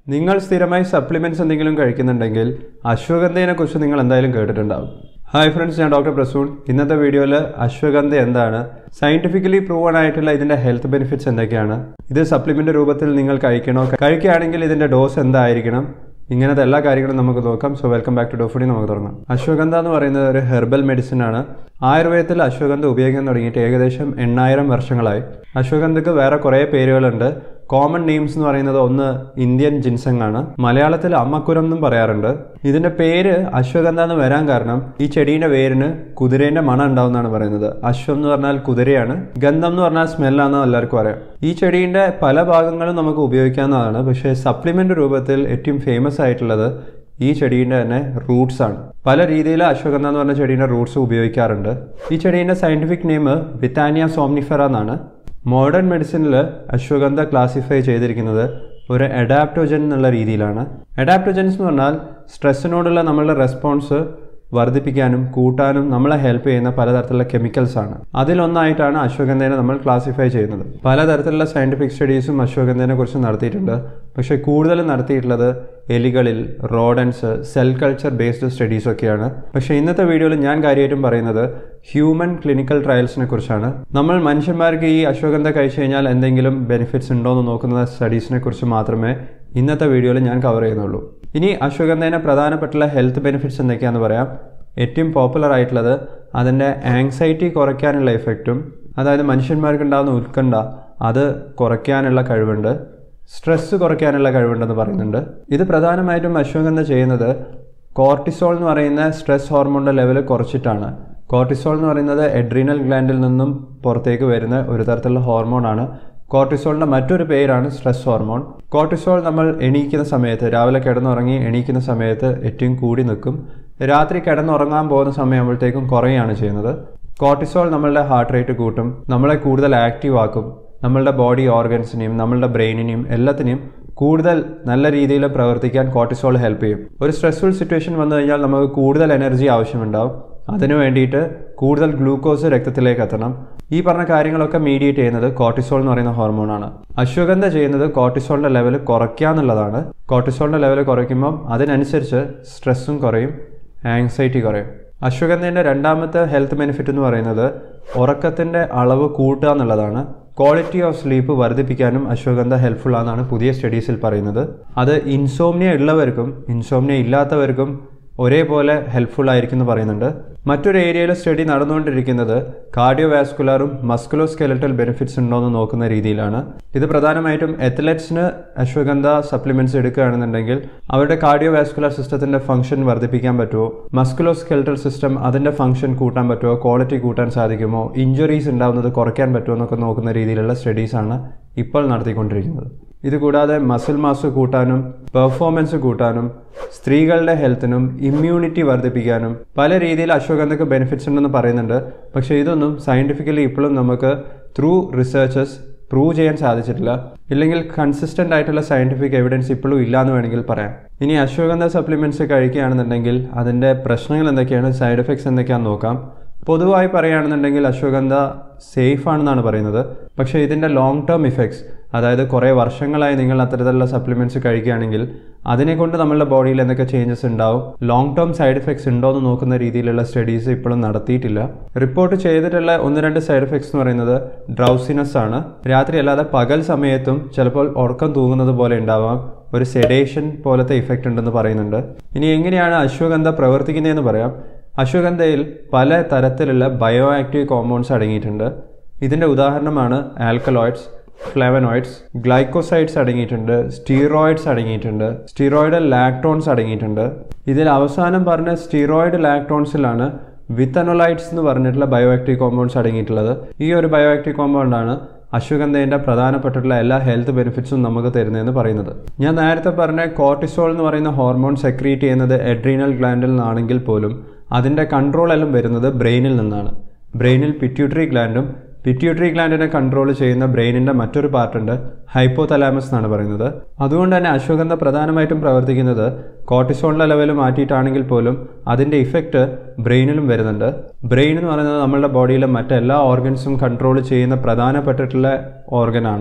നിങ്ങൾ സ്ഥിരമായി സപ്ലിമെന്റ്സ് എന്തെങ്കിലും കഴിക്കുന്നുണ്ടെങ്കിൽ അശ്വഗന്ധയെ കുറിച്ച് നിങ്ങൾ എന്തായാലും കേട്ടിട്ടുണ്ടാവും. ഹായ് ഫ്രണ്ട്സ്, ഞാൻ ഡോക്ടർ പ്രസൂൺ. ഇന്നത്തെ വീഡിയോയിൽ അശ്വഗന്ധ എന്താണ്, സയന്റിഫിക്കലി പ്രൂവൺ ആയിട്ടുള്ള ഇതിന്റെ ഹെൽത്ത് ബെനിഫിറ്റ്സ് എന്തൊക്കെയാണ്, ഇത് സപ്ലിമെന്റ് രൂപത്തിൽ നിങ്ങൾ കഴിക്കണോ, കഴിക്കുകയാണെങ്കിൽ ഇതിന്റെ ഡോസ് എന്തായിരിക്കണം, ഇങ്ങനത്തെ എല്ലാ കാര്യങ്ങളും നമുക്ക് നോക്കാം. സോ വെൽക്കം ബാക്ക് ടു ഡോഫുഡി. നമുക്ക് തുടങ്ങാം. അശ്വഗന്ധ എന്ന് പറയുന്നത് ഒരു ഹെർബൽ മെഡിസിൻ ആണ്. ആയുർവേദത്തിൽ അശ്വഗന്ധ ഉപയോഗിക്കാൻ തുടങ്ങിയിട്ട് ഏകദേശം 8000 വർഷങ്ങളായി. അശ്വഗന്ധക്ക് വേറെ കുറേ പേരുകളുണ്ട്. കോമൺ നെയിംസ് എന്ന് പറയുന്നത് ഒന്ന് ഇന്ത്യൻ ജിൻസങ് ആണ്. മലയാളത്തിൽ അമ്മക്കുരം എന്നും പറയാറുണ്ട്. ഇതിന്റെ പേര് അശ്വഗന്ധ എന്ന് വരാൻ കാരണം ഈ ചെടീന്റെ വേരിന് കുതിരേന്റെ മണം ഉണ്ടാവുന്നതാണ് പറയുന്നത്. അശ്വം എന്ന് പറഞ്ഞാൽ കുതിരയാണ്, ഗന്ധം എന്ന് പറഞ്ഞാൽ സ്മെല്ലാണെന്ന് എല്ലാവർക്കും അറിയാം. ഈ ചെടീന്റെ പല ഭാഗങ്ങളും നമുക്ക് ഉപയോഗിക്കാവുന്നതാണ്. പക്ഷേ സപ്ലിമെന്റ് രൂപത്തിൽ ഏറ്റവും ഫേമസ് ആയിട്ടുള്ളത് ഈ ചെടീൻ്റെ തന്നെ റൂട്ട്സ് ആണ്. പല രീതിയിൽ അശ്വഗന്ധ എന്ന് പറഞ്ഞ ചെടീൻ്റെ റൂട്ട്സ് ഉപയോഗിക്കാറുണ്ട്. ഈ ചെടീൻ്റെ സയന്റിഫിക് നെയിം വിത്താനിയ സോംനിഫെറ എന്നാണ്. മോഡേൺ മെഡിസിനിൽ അശ്വഗന്ധ ക്ലാസിഫൈ ചെയ്തിരിക്കുന്നത് ഒരു അഡാപ്റ്റോജൻ എന്നുള്ള രീതിയിലാണ്. അഡാപ്റ്റോജൻസ് എന്ന് പറഞ്ഞാൽ സ്ട്രെസ്സിനോടുള്ള നമ്മളുടെ റെസ്പോൺസ് വർദ്ധിപ്പിക്കാനും കൂട്ടാനും നമ്മളെ ഹെൽപ്പ് ചെയ്യുന്ന പലതരത്തിലുള്ള കെമിക്കൽസ് ആണ്. അതിലൊന്നായിട്ടാണ് അശ്വഗന്ധയെ നമ്മൾ ക്ലാസിഫൈ ചെയ്യുന്നത്. പലതരത്തിലുള്ള സയന്റിഫിക് സ്റ്റഡീസും അശ്വഗന്ധയെ കുറിച്ച് നടത്തിയിട്ടുണ്ട്. പക്ഷേ കൂടുതൽ നടത്തിയിട്ടുള്ളത് എലികളിൽ, റോഡൻസ്, സെൽ കൾച്ചർ ബേസ്ഡ് സ്റ്റഡീസൊക്കെയാണ്. പക്ഷേ ഇന്നത്തെ വീഡിയോയിൽ ഞാൻ കാര്യമായിട്ടും പറയുന്നത് ഹ്യൂമൻ ക്ലിനിക്കൽ ട്രയൽസിനെ കുറിച്ചാണ്. നമ്മൾ മനുഷ്യന്മാർക്ക് ഈ അശ്വഗന്ധ കഴിച്ചു കഴിഞ്ഞാൽ എന്തെങ്കിലും ബെനിഫിറ്റ്സ് ഉണ്ടോ എന്ന് നോക്കുന്ന സ്റ്റഡീസിനെ കുറിച്ച് മാത്രമേ ഇന്നത്തെ വീഡിയോയിൽ ഞാൻ കവർ ചെയ്യുന്നുള്ളൂ. ഇനി അശ്വഗന്ധേനെ പ്രധാനപ്പെട്ടുള്ള ഹെൽത്ത് ബെനിഫിറ്റ്സ് എന്തൊക്കെയാണെന്ന് പറയാം. ഏറ്റവും പോപ്പുലർ ആയിട്ടുള്ളത് അതിൻ്റെ ആങ്സൈറ്റി കുറയ്ക്കാനുള്ള എഫക്റ്റും, അതായത് മനുഷ്യന്മാർക്ക് ഉണ്ടാകുന്ന ഉത്കണ്ഠ അത് കുറയ്ക്കാനുള്ള കഴിവുണ്ട്, സ്ട്രെസ്സ് കുറയ്ക്കാനുള്ള കഴിവുണ്ടെന്ന് പറയുന്നുണ്ട്. ഇത് പ്രധാനമായിട്ടും അശ്വഗന്ധ ചെയ്യുന്നത് കോർട്ടിസോൾ എന്ന് പറയുന്ന സ്ട്രെസ് ഹോർമോണിൻ്റെ ലെവൽ കുറച്ചിട്ടാണ്. കോർട്ടിസോൾ എന്ന് പറയുന്നത് എഡ്രീനൽ ഗ്ലാൻഡിൽ നിന്നും പുറത്തേക്ക് വരുന്ന ഒരു തരത്തിലുള്ള ഹോർമോണാണ്. കോർട്ടിസോളിൻ്റെ മറ്റൊരു പേരാണ് സ്ട്രെസ് ഹോർമോൺ. കോർട്ടിസോൾ നമ്മൾ എണീക്കുന്ന സമയത്ത്, രാവിലെ കിടന്നുറങ്ങി എണീക്കുന്ന സമയത്ത് ഏറ്റവും കൂടി നിൽക്കും. രാത്രി കിടന്നുറങ്ങാൻ പോകുന്ന സമയമാകുമ്പോഴത്തേക്കും കുറയുകയാണ് ചെയ്യുന്നത്. കോർട്ടിസോൾ നമ്മളുടെ ഹാർട്ട് റേറ്റ് കൂട്ടും, നമ്മളെ കൂടുതൽ ആക്റ്റീവ് ആക്കും, നമ്മളുടെ ബോഡി ഓർഗൻസിനെയും നമ്മളുടെ ബ്രെയിനിനെയും എല്ലാത്തിനെയും കൂടുതൽ നല്ല രീതിയിൽ പ്രവർത്തിക്കാൻ കോർട്ടിസോൾ ഹെൽപ്പ് ചെയ്യും. ഒരു സ്ട്രെസ്ഫുൾ സിറ്റുവേഷൻ വന്നു കഴിഞ്ഞാൽ നമുക്ക് കൂടുതൽ എനർജി ആവശ്യമുണ്ടാവും. അതിനു വേണ്ടിയിട്ട് കൂടുതൽ ഗ്ലൂക്കോസ് രക്തത്തിലേക്ക് എത്തണം. ഈ പറഞ്ഞ കാര്യങ്ങളൊക്കെ മീഡിയേറ്റ് ചെയ്യുന്നത് കോർട്ടിസോൾ എന്ന് പറയുന്ന ഹോർമോണാണ്. അശ്വഗന്ധ ചെയ്യുന്നത് കോർട്ടിസോളിൻ്റെ ലെവൽ കുറയ്ക്കുക എന്നുള്ളതാണ്. കോർട്ടിസോളിൻ്റെ ലെവൽ കുറയ്ക്കുമ്പം അതിനനുസരിച്ച് സ്ട്രെസ്സും കുറയും, ആങ്സൈറ്റി കുറയും. അശ്വഗന്ധേൻ്റെ രണ്ടാമത്തെ ഹെൽത്ത് ബെനിഫിറ്റ് എന്ന് പറയുന്നത് ഉറക്കത്തിൻ്റെ അളവ് കൂട്ടുക എന്നുള്ളതാണ്. ക്വാളിറ്റി ഓഫ് സ്ലീപ്പ് വർദ്ധിപ്പിക്കാനും അശ്വഗന്ധ ഹെൽപ്ഫുൾ ആണെന്നാണ് പുതിയ സ്റ്റഡീസിൽ പറയുന്നത്. അത് ഇൻസോംനിയ ഉള്ളവർക്കും ഇൻസോംനിയ ഇല്ലാത്തവർക്കും ഒരേപോലെ ഹെൽപ്ഫുൾ ആയിരിക്കും എന്ന് പറയുന്നുണ്ട്. മറ്റൊരു ഏരിയയിൽ സ്റ്റഡി നടന്നുകൊണ്ടിരിക്കുന്നത് കാർഡിയോവാസ്കുലറും മസ്കുലോസ്കെലറ്റൽ ബെനിഫിറ്റ്സ് ഉണ്ടോ എന്ന് നോക്കുന്ന രീതിയിലാണ്. ഇത് പ്രധാനമായിട്ടും അത്ലറ്റ്സിന് അശ്വഗന്ധ സപ്ലിമെന്റ്സ് എടുക്കുകയാണെന്നുണ്ടെങ്കിൽ അവരുടെ കാർഡിയോവാസ്കുലർ സിസ്റ്റത്തിന്റെ ഫംഗ്ഷൻ വർദ്ധിപ്പിക്കാൻ പറ്റുമോ, മസ്കുലോസ്കെലറ്റൽ സിസ്റ്റം അതിന്റെ ഫംഗ്ഷൻ കൂട്ടാൻ പറ്റുമോ, ക്വാളിറ്റി കൂട്ടാൻ സാധിക്കുമോ, ഇഞ്ചുറീസ് ഉണ്ടാവുന്നത് കുറയ്ക്കാൻ പറ്റുമോ എന്നൊക്കെ നോക്കുന്ന രീതിയിലുള്ള സ്റ്റഡീസാണ് ഇപ്പോൾ നടത്തിക്കൊണ്ടിരിക്കുന്നത്. ഇതുകൂടാതെ മസിൽ മാസ് കൂട്ടാനും പെർഫോമൻസ് കൂട്ടാനും സ്ത്രീകളുടെ ഹെൽത്തിനും ഇമ്മ്യൂണിറ്റി വർദ്ധിപ്പിക്കാനും പല രീതിയിൽ അശ്വഗന്ധക്ക് ബെനിഫിറ്റ്സ് ഉണ്ടെന്ന് പറയുന്നുണ്ട്. പക്ഷേ ഇതൊന്നും സയന്റിഫിക്കലി ഇപ്പോഴും നമുക്ക് ത്രൂ റിസർച്ചസ് പ്രൂവ് ചെയ്യാൻ സാധിച്ചിട്ടില്ല. ഇല്ലെങ്കിൽ കൺസിസ്റ്റൻ്റ് ആയിട്ടുള്ള സയന്റിഫിക് എവിഡൻസ് ഇപ്പോഴും ഇല്ലയെന്ന് വേണമെങ്കിൽ പറയാം. ഇനി അശ്വഗന്ധ സപ്ലിമെന്റ്സ് കഴിക്കുകയാണെന്നുണ്ടെങ്കിൽ അതിൻ്റെ പ്രശ്നങ്ങൾ എന്തൊക്കെയാണ്, സൈഡ് എഫക്ട്സ് എന്തൊക്കെയാണെന്ന് നോക്കാം. പൊതുവായി പറയുകയാണെന്നുണ്ടെങ്കിൽ അശ്വഗന്ധ സേഫ് ആണെന്നാണ് പറയുന്നത്. പക്ഷേ ഇതിൻ്റെ ലോങ് ടേം ഇഫക്ട്സ്, അതായത് കുറേ വർഷങ്ങളായി നിങ്ങൾ അത്തരത്തിലുള്ള സപ്ലിമെന്റ്സ് കഴിക്കുകയാണെങ്കിൽ അതിനെക്കൊണ്ട് നമ്മളുടെ ബോഡിയിൽ എന്തൊക്കെ ചേഞ്ചസ് ഉണ്ടാവും, ലോങ് ടേം സൈഡ് എഫക്ട്സ് ഉണ്ടോ എന്ന് നോക്കുന്ന രീതിയിലുള്ള സ്റ്റഡീസ് ഇപ്പോഴും നടത്തിയിട്ടില്ല. റിപ്പോർട്ട് ചെയ്തിട്ടുള്ള 1-2 സൈഡ് എഫക്ട്സ് എന്ന് പറയുന്നത് ഡ്രൗസിനെസ് ആണ്. രാത്രി അല്ലാതെ പകൽ സമയത്തും ചിലപ്പോൾ ഉറക്കം തൂങ്ങുന്നത് പോലെ ഉണ്ടാവാം, ഒരു സെഡേഷൻ പോലത്തെ ഇഫക്റ്റ് ഉണ്ടെന്ന് പറയുന്നുണ്ട്. ഇനി എങ്ങനെയാണ് അശ്വഗന്ധ പ്രവർത്തിക്കുന്നതെന്ന് പറയാം. അശ്വഗന്ധയിൽ പല തരത്തിലുള്ള ബയോ ആക്റ്റീവ് കോമ്പൗണ്ട്സ് അടങ്ങിയിട്ടുണ്ട്. ഇതിൻ്റെ ഉദാഹരണമാണ് ആൽക്കലോയിഡ്സ്, ഫ്ലേവനോയിഡ്സ്, ഗ്ലൈക്കോസൈഡ്സ് അടങ്ങിയിട്ടുണ്ട്, സ്റ്റീറോയിഡ്സ് അടങ്ങിയിട്ടുണ്ട്, സ്റ്റീറോയിഡ് ലാക്ടോൺസ് അടങ്ങിയിട്ടുണ്ട്. ഇതിൽ അവസാനം പറഞ്ഞ സ്റ്റീറോയിഡ് ലാക്ടോൺസിലാണ് വിത്തനോലൈറ്റ്സ് എന്ന് പറഞ്ഞിട്ടുള്ള ബയോ ആക്റ്റീവ് കോമ്പൗണ്ട്സ് അടങ്ങിയിട്ടുള്ളത്. ഈ ഒരു ബയോ ആക്റ്റീവ് കോമ്പൗണ്ടാണ് അശ്വഗന്ധേൻ്റെ പ്രധാനപ്പെട്ടിട്ടുള്ള എല്ലാ ഹെൽത്ത് ബെനിഫിറ്റ്സും നമുക്ക് തരുന്നതെന്ന് പറയുന്നത്. ഞാൻ നേരത്തെ പറഞ്ഞ കോർട്ടിസോൾ എന്ന് പറയുന്ന ഹോർമോൺ സെക്രീറ്റ് ചെയ്യുന്നത് എഡ്രീനൽ ഗ്ലാൻഡിൽ നിന്നാണെങ്കിൽ പോലും അതിൻ്റെ കൺട്രോൾ എല്ലാം വരുന്നത് ബ്രെയിനിൽ നിന്നാണ്. ബ്രെയിനിൽ പിറ്റ്യൂട്ടറി ഗ്ലാൻഡും, പിറ്റ്യൂട്ടറി ഗ്ലാൻഡിനെ കൺട്രോൾ ചെയ്യുന്ന ബ്രെയിനിൻ്റെ മറ്റൊരു പാർട്ടുണ്ട് ഹൈപ്പോതലാമസ് എന്നാണ് പറയുന്നത്. അതുകൊണ്ട് തന്നെ അശ്വഗന്ധ പ്രധാനമായിട്ടും പ്രവർത്തിക്കുന്നത് കോർട്ടിസോളിൻ്റെ ലെവൽ മാറ്റിയിട്ടാണെങ്കിൽ പോലും അതിൻ്റെ ഇഫക്റ്റ് ബ്രെയിനിലും വരുന്നുണ്ട്. ബ്രെയിൻ എന്ന് പറയുന്നത് നമ്മളുടെ ബോഡിയിലെ മറ്റെല്ലാ ഓർഗൻസും കൺട്രോൾ ചെയ്യുന്ന പ്രധാനപ്പെട്ടിട്ടുള്ള ഓർഗനാണ്.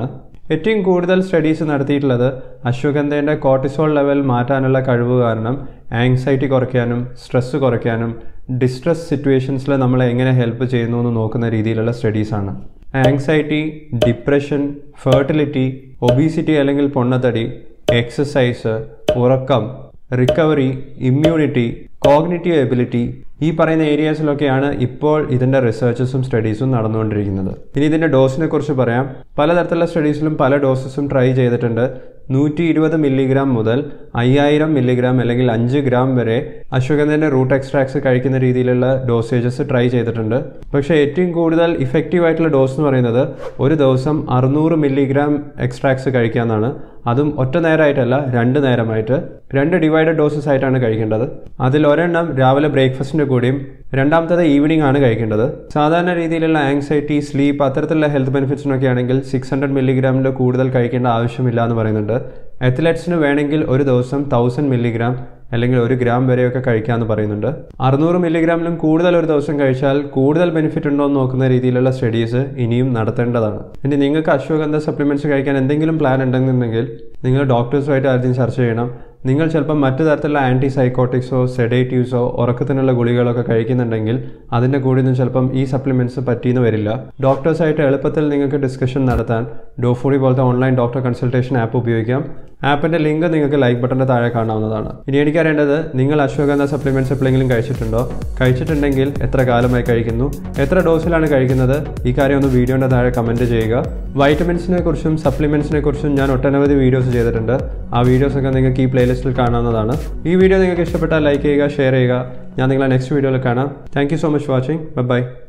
ഏറ്റവും കൂടുതൽ സ്റ്റഡീസ് നടത്തിയിട്ടുള്ളത് അശ്വഗന്ധേൻ്റെ കോർട്ടിസോൾ ലെവൽ മാറ്റാനുള്ള കഴിവ് കാരണം ആങ്സൈറ്റി കുറയ്ക്കാനും സ്ട്രെസ്സ് കുറയ്ക്കാനും ഡിസ്ട്രെസ് സിറ്റുവേഷൻസിൽ നമ്മളെ എങ്ങനെ ഹെൽപ്പ് ചെയ്യുന്നു എന്ന് നോക്കുന്ന രീതിയിലുള്ള സ്റ്റഡീസാണ്. ആങ്സൈറ്റി, ഡിപ്രഷൻ, ഫെർട്ടിലിറ്റി, ഒബീസിറ്റി അല്ലെങ്കിൽ പൊണ്ണത്തടി, എക്സസൈസ്, ഉറക്കം, റിക്കവറി, ഇമ്മ്യൂണിറ്റി, കോഗ്നിറ്റീവ് എബിലിറ്റി, ഈ പറയുന്ന ഏരിയാസിലൊക്കെയാണ് ഇപ്പോൾ ഇതിൻ്റെ റിസർച്ചസും സ്റ്റഡീസും നടന്നുകൊണ്ടിരിക്കുന്നത്. ഇനി ഇതിൻ്റെ ഡോസിനെ കുറിച്ച് പറയാം. പലതരത്തിലുള്ള സ്റ്റഡീസിലും പല ഡോസസും ട്രൈ ചെയ്തിട്ടുണ്ട്. 120 മില്ലിഗ്രാം മുതൽ 5000 മില്ലിഗ്രാം അല്ലെങ്കിൽ 5 ഗ്രാം വരെ അശ്വഗന്ധേൻ്റെ റൂട്ട് എക്സ്ട്രാക്ട്സ് കഴിക്കുന്ന രീതിയിലുള്ള ഡോസേജസ് ട്രൈ ചെയ്തിട്ടുണ്ട്. പക്ഷേ ഏറ്റവും കൂടുതൽ ഇഫക്റ്റീവ് ആയിട്ടുള്ള ഡോസ് എന്ന് പറയുന്നത് ഒരു ദിവസം 600 മില്ലിഗ്രാം എക്സ്ട്രാക്ട്സ് കഴിക്കാമെന്നാണ്. അതും ഒറ്റ നേരമായിട്ടല്ല, 2 നേരമായിട്ട് 2 ഡിവൈഡഡ് ഡോസസ് ആയിട്ടാണ് കഴിക്കേണ്ടത്. അതിൽ ഒരെണ്ണം രാവിലെ ബ്രേക്ക്ഫാസ്റ്റിൻ്റെ കൂടെയും രണ്ടാമത്തേത് ഈവനിങ് ആണ് കഴിക്കേണ്ടത്. സാധാരണ രീതിയിലുള്ള ആങ്സൈറ്റി, സ്ലീപ്പ്, അത്തരത്തിലുള്ള ഹെൽത്ത് ബെനിഫിറ്റ്സിനൊക്കെ ആണെങ്കിൽ 600 മില്ലിഗ്രാമിൻ്റെ കൂടുതൽ കഴിക്കേണ്ട ആവശ്യമില്ല എന്ന് പറയുന്നുണ്ട്. അത്ലറ്റ്സിന് വേണമെങ്കിൽ ഒരു ദിവസം 1000 മില്ലിഗ്രാം അല്ലെങ്കിൽ 1 ഗ്രാം വരെയൊക്കെ കഴിക്കാമെന്ന് പറയുന്നുണ്ട്. 600 മില്ലിഗ്രാമിലും കൂടുതൽ ഒരു ദിവസം കഴിച്ചാൽ കൂടുതൽ ബെനിഫിറ്റ് ഉണ്ടോ എന്ന് നോക്കുന്ന രീതിയിലുള്ള സ്റ്റഡീസ് ഇനിയും നടത്തേണ്ടതാണ്. ഇനി നിങ്ങൾക്ക് അശ്വഗന്ധ സപ്ലിമെൻറ്റ്സ് കഴിക്കാൻ എന്തെങ്കിലും പ്ലാൻ ഉണ്ടെന്നുണ്ടെങ്കിൽ നിങ്ങൾ ഡോക്ടേഴ്സുമായിട്ട് ആദ്യം ചർച്ച ചെയ്യണം. നിങ്ങൾ ചിലപ്പോൾ മറ്റു തരത്തിലുള്ള ആൻറ്റിസൈക്കോട്ടിക്സോ സെഡേറ്റീവ്സോ ഉറക്കത്തിനുള്ള ഗുളികളൊക്കെ കഴിക്കുന്നുണ്ടെങ്കിൽ അതിൻ്റെ കൂടെ ഒന്നും ചിലപ്പം ഈ സപ്ലിമെൻറ്റ്സ് പറ്റിയെന്ന് വരില്ല. ഡോക്ടേഴ്സായിട്ട് എളുപ്പത്തിൽ നിങ്ങൾക്ക് ഡിസ്കഷൻ നടത്താൻ ഡോഫോഡി പോലത്തെ ഓൺലൈൻ ഡോക്ടർ കൺസൾട്ടേഷൻ ആപ്പ് ഉപയോഗിക്കാം. ആപ്പിൻ്റെ ലിങ്ക് നിങ്ങൾക്ക് ലൈക്ക് ബട്ടൻ്റെ താഴെ കാണാവുന്നതാണ്. ഇനി എനിക്കറിയേണ്ടത് നിങ്ങൾ അശ്വഗന്ധ സപ്ലിമെൻറ്റ്സ് എപ്പോഴെങ്കിലും കഴിച്ചിട്ടുണ്ടോ? കഴിച്ചിട്ടുണ്ടെങ്കിൽ എത്ര കാലമായി കഴിക്കുന്നു, എത്ര ഡോസിലാണ് കഴിക്കുന്നത്? ഈ കാര്യം ഒന്ന് വീഡിയോൻ്റെ താഴെ കമൻറ്റ് ചെയ്യുക. വൈറ്റമിൻസിനെ കുറിച്ചും സപ്ലിമെൻറ്റ്സിനെ കുറിച്ചും ഞാൻ ഒട്ടനവധി വീഡിയോസ് ചെയ്തിട്ടുണ്ട്. ആ വീഡിയോസൊക്കെ നിങ്ങൾക്ക് ഈ പ്ലേലിസ്റ്റിൽ കാണാവുന്നതാണ്. ഈ വീഡിയോ നിങ്ങൾക്ക് ഇഷ്ടപ്പെട്ടാൽ ലൈക്ക് ചെയ്യുക, ഷെയർ ചെയ്യുക. ഞാൻ നിങ്ങളെ നെക്സ്റ്റ് വീഡിയോയിൽ കാണാം. Thank you so much watching. By.